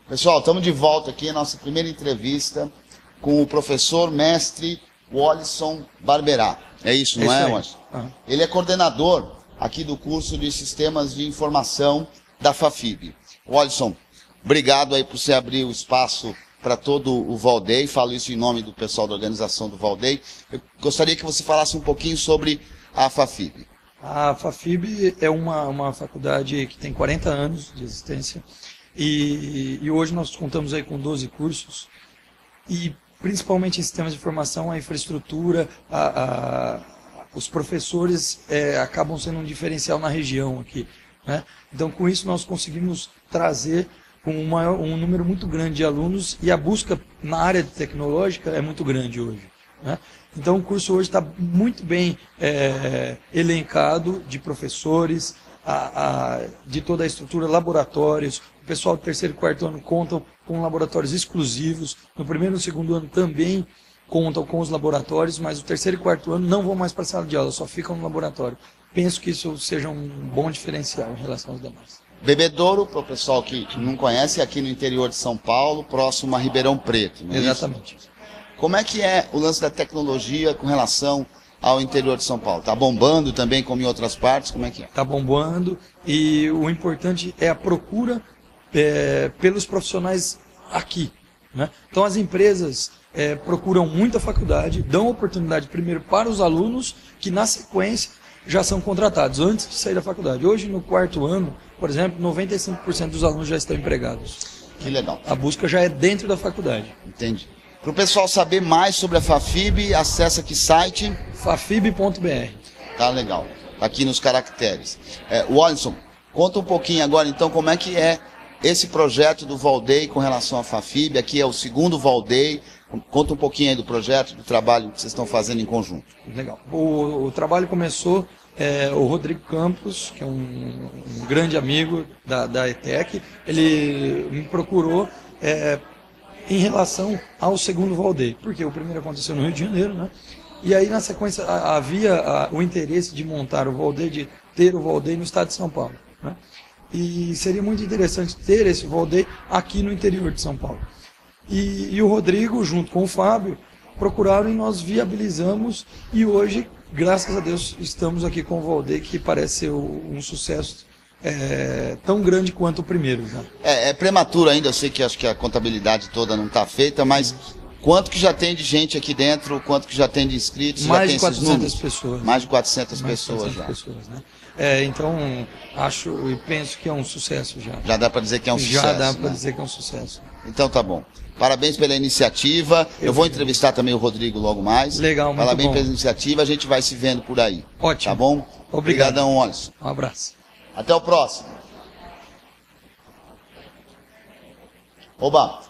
Pessoal, estamos de volta aqui, a nossa primeira entrevista com o professor mestre Wallison Barberá. É isso, não é, Wallison? Uhum. Ele é coordenador aqui do curso de Sistemas de Informação da FAFIB. Wallison, obrigado aí por você abrir o espaço para todo o Valday. Falo isso em nome do pessoal da organização do Valday. Eu gostaria que você falasse um pouquinho sobre a FAFIB. A FAFIB é uma faculdade que tem 40 anos de existência e hoje nós contamos aí com 12 cursos e principalmente em sistemas de informação, a infraestrutura, os professores acabam sendo um diferencial na região aqui, né? Então com isso nós conseguimos trazer um número muito grande de alunos e a busca na área tecnológica é muito grande hoje, né? Então o curso hoje está muito bem elencado de professores, de toda a estrutura, laboratórios. O pessoal do terceiro e quarto ano contam com laboratórios exclusivos. No primeiro e no segundo ano também contam com os laboratórios, mas o terceiro e quarto ano não vão mais para a sala de aula, só ficam no laboratório. Penso que isso seja um bom diferencial em relação aos demais. Bebedouro, para o pessoal que não conhece, é aqui no interior de São Paulo, próximo a Ribeirão Preto, não é Exatamente. Isso? Como é que é o lance da tecnologia com relação ao interior de São Paulo? Está bombando também, como em outras partes? Como é que é? Está bombando e o importante é a procura pelos profissionais aqui, né? Então as empresas procuram muita faculdade, dão oportunidade primeiro para os alunos que na sequência já são contratados antes de sair da faculdade. Hoje no quarto ano, por exemplo, 95% dos alunos já estão empregados. Que legal. A busca já é dentro da faculdade. Entendi. Para o pessoal saber mais sobre a FAFIB, acessa que site? fafib.br. Tá legal. Tá aqui nos caracteres. Wallison, conta um pouquinho agora então como é que é esse projeto do Valday com relação à FAFIB. Aqui é o segundo Valday. Conta um pouquinho aí do projeto, do trabalho que vocês estão fazendo em conjunto. Legal. O trabalho começou, o Rodrigo Campos, que é um grande amigo da ETEC, ele me procurou em relação ao segundo Valday, porque o primeiro aconteceu no Rio de Janeiro, né? E aí na sequência havia o interesse de montar o Valday, de ter o Valday no estado de São Paulo, né? E seria muito interessante ter esse Valday aqui no interior de São Paulo. E o Rodrigo, junto com o Fábio, procuraram e nós viabilizamos, e hoje, graças a Deus, estamos aqui com o Valday, que parece ser um sucesso tão grande quanto o primeiro. Já. É prematuro ainda, eu sei que acho que a contabilidade toda não está feita, mas quanto que já tem de gente aqui dentro, quanto que já tem de inscritos? Mais já de tem 400 pessoas. Mais de 400 Mais de pessoas 400 já. pessoas, né? Então, acho e penso que é um sucesso já. Já dá para dizer que é um sucesso. Já dá para né? dizer que é um sucesso. Então tá bom. Parabéns pela iniciativa. Eu vou entrevistar também o Rodrigo logo mais. Legal, muito Parabéns bom. pela iniciativa, a gente vai se vendo por aí. Ótimo. Tá bom? Obrigado. Obrigadão, Wallison. Um abraço. Até o próximo. Oba!